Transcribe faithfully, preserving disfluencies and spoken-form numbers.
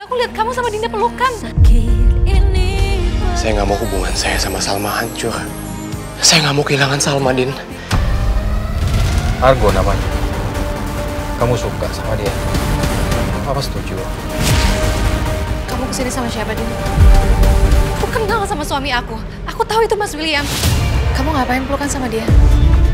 Aku lihat kamu sama Dinda pelukan. Saya nggak mau hubungan saya sama Salma hancur. Saya nggak mau kehilangan Salma, Din. Argo namanya. Kamu suka sama dia? Apa setuju? Kamu kesini sama siapa, Din? Aku kenal sama suami aku. Aku tahu itu Mas William. Kamu ngapain pelukan sama dia?